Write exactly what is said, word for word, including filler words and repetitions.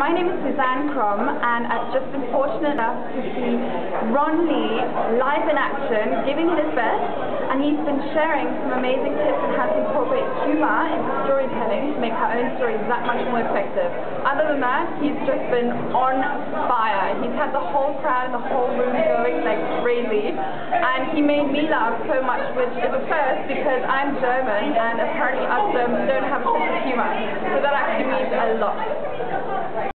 My name is Susanne and I've just been fortunate enough to see Ron Lee live in action, giving it his best, and he's been sharing some amazing tips on how to incorporate humour into storytelling to make our own stories that much more effective. Other than that, he's just been on fire. He's had the whole crowd and the whole room going like crazy, and he made me laugh so much, which is a first because I'm German and apparently us Germans don't have a sense of humour, so that actually means a lot.